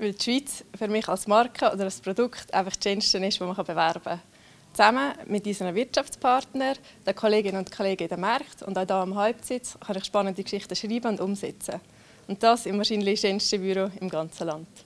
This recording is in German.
weil die Schweiz für mich als Marke oder als Produkt einfach das Schönste ist, das man bewerben kann. Zusammen mit unseren Wirtschaftspartnern, den Kolleginnen und Kollegen in den Märkten und auch hier am Hauptsitz kann ich spannende Geschichten schreiben und umsetzen. Und das im wahrscheinlich schönsten Büro im ganzen Land.